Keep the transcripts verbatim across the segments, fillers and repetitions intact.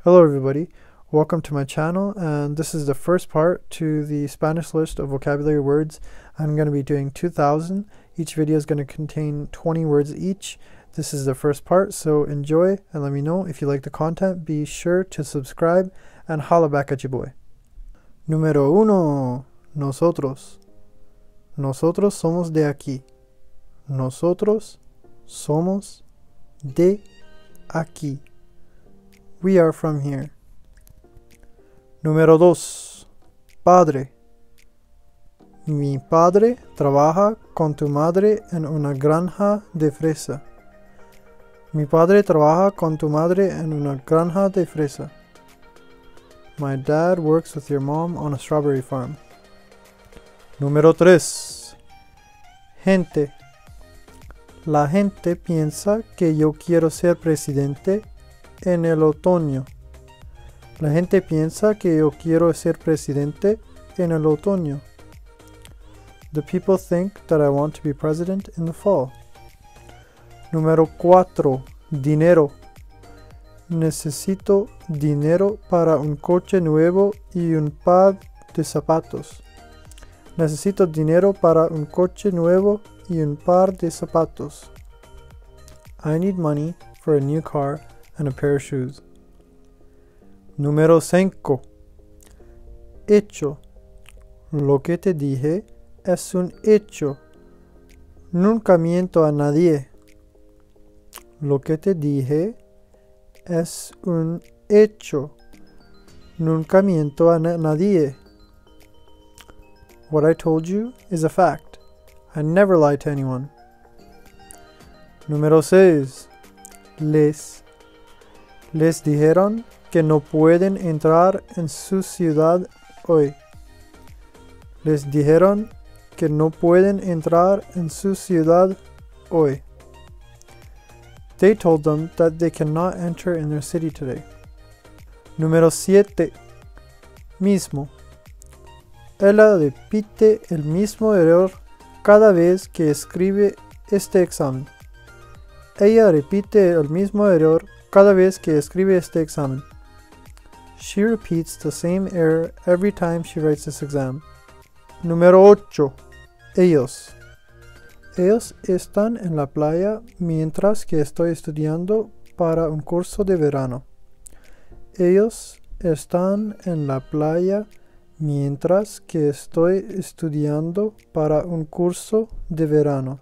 Hello everybody, welcome to my channel, and this is the first part to the Spanish list of vocabulary words. I'm going to be doing two thousand. Each video is going to contain twenty words each. This is the first part, so enjoy and let me know if you like the content. Be sure to subscribe and holla back at your boy. Número uno. Nosotros. Nosotros somos de aquí. Nosotros somos de aquí. We are from here. Número dos. Padre. Mi padre trabaja con tu madre en una granja de fresa. Mi padre trabaja con tu madre en una granja de fresa. My dad works with your mom on a strawberry farm. Número tres. Gente. La gente piensa que yo quiero ser presidente en el otoño. La gente piensa que yo quiero ser presidente en el otoño. The people think that I want to be president in the fall. Número cuatro. Dinero. Necesito dinero para un coche nuevo y un par de zapatos. Necesito dinero para un coche nuevo y un par de zapatos. I need money for a new car and a pair of shoes. Número cinco. Hecho. Lo que te dije es un hecho. Nunca miento a nadie. Lo que te dije es un hecho. Nunca miento a na- nadie. What I told you is a fact. I never lie to anyone. Número seis. Les. Les dijeron que no pueden entrar en su ciudad hoy. Les dijeron que no pueden entrar en su ciudad hoy. They told them that they cannot enter in their city today. Número siete. Mismo. Ella repite el mismo error cada vez que escribe este examen. Ella repite el mismo error cada vez que escribe este examen. She repeats the same error every time she writes this exam. Número ocho. Ellos. Ellos están en la playa mientras que estoy estudiando para un curso de verano. Ellos están en la playa mientras que estoy estudiando para un curso de verano.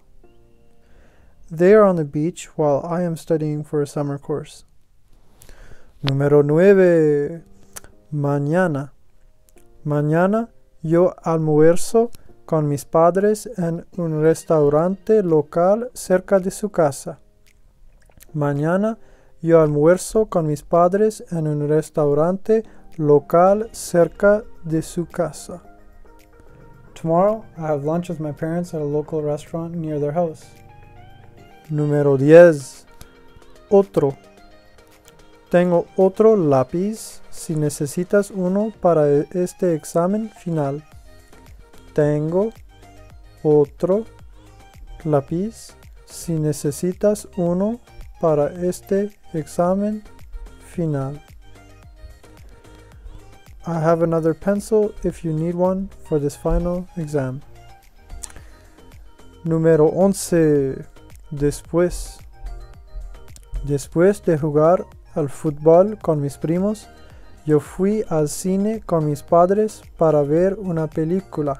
They are on the beach while I am studying for a summer course. Número nueve. Mañana. Mañana yo almuerzo con mis padres en un restaurante local cerca de su casa. Mañana yo almuerzo con mis padres en un restaurante local cerca de su casa. Tomorrow I have lunch with my parents at a local restaurant near their house. Número diez. Otro. Tengo otro lápiz si necesitas uno para este examen final. Tengo otro lápiz si necesitas uno para este examen final. I have another pencil if you need one for this final exam. Número once. Después. Después de jugar al fútbol con mis primos, yo fui al cine con mis padres para ver una película.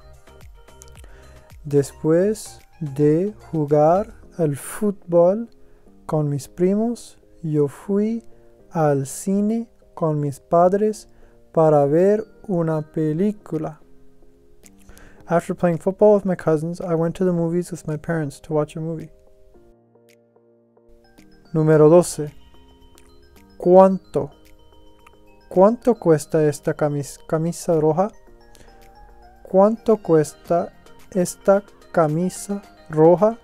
Después de jugar al fútbol con mis primos, yo fui al cine con mis padres para ver una película. After playing football with my cousins, I went to the movies with my parents to watch a movie. Número doce. ¿Cuánto? ¿Cuánto cuesta esta camis- camisa roja? ¿Cuánto cuesta esta camisa roja?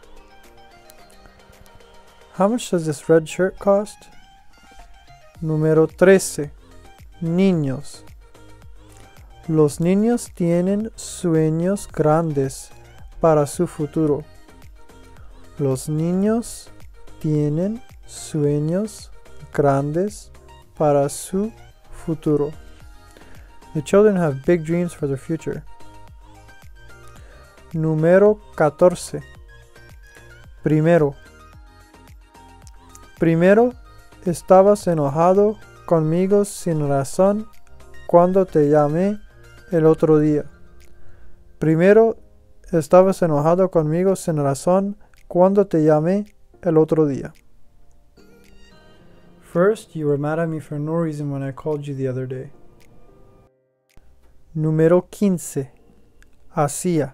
How much does this red shirt cost? Número trece. Niños. Los niños tienen sueños grandes para su futuro. Los niños tienen sueños grandes para su futuro. The children have big dreams for their future. Número catorce. Primero. Primero, estabas enojado conmigo sin razón cuando te llamé el otro día. Primero, estabas enojado conmigo sin razón cuando te llamé el otro día. First, you were mad at me for no reason when I called you the other day. Número quince. Hacia.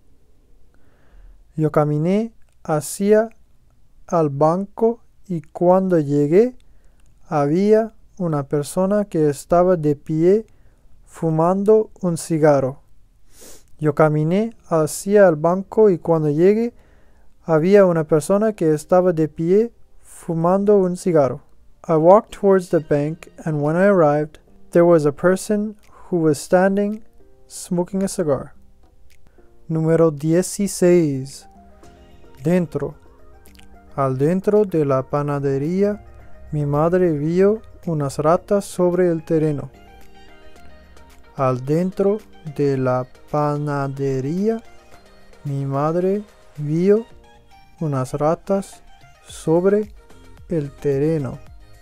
Yo caminé hacia al banco y cuando llegué había una persona que estaba de pie fumando un cigarro. Yo caminé hacia el banco y cuando llegué había una persona que estaba de pie fumando un cigarro. I walked towards the bank and when I arrived, there was a person who was standing smoking a cigar. Número dieciséis. Dentro. Al dentro de la panadería, mi madre vio unas ratas sobre el terreno. Al dentro de la panadería, mi madre vio unas ratas sobre el terreno.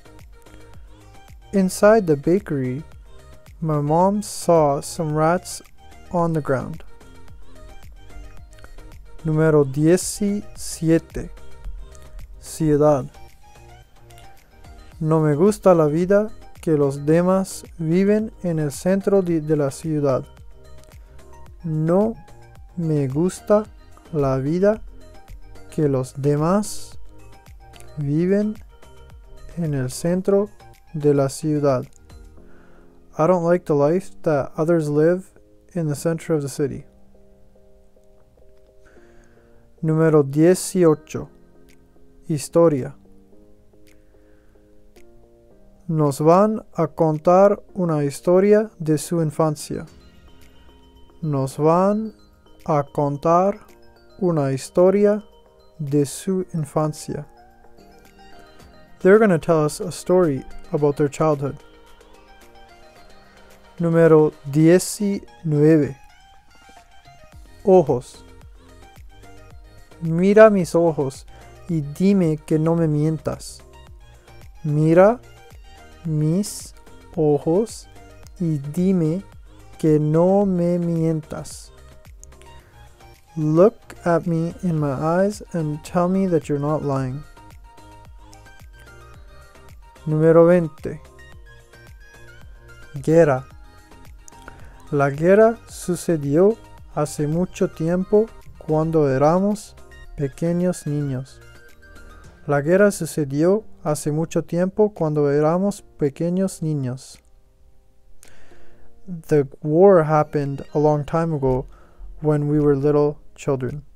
Inside the bakery, my mom saw some rats on the ground. Número diecisiete. Ciudad. No me gusta la vida que los demás viven en el centro de, de la ciudad. No me gusta la vida que los demás viven en el centro de la ciudad. I don't like the life that others live in the center of the city. Número dieciocho. Historia. Nos van a contar una historia de su infancia. Nos van a contar una historia de su infancia. They're going to tell us a story about their childhood. Número diecinueve. Ojos. Mira mis ojos y dime que no me mientas. Mira mis ojos y dime que no me mientas. Look at me in my eyes and tell me that you're not lying. Número veinte. Guerra. La guerra sucedió hace mucho tiempo cuando éramos pequeños niños. La guerra sucedió hace mucho tiempo cuando éramos pequeños niños. The war happened a long time ago when we were little children.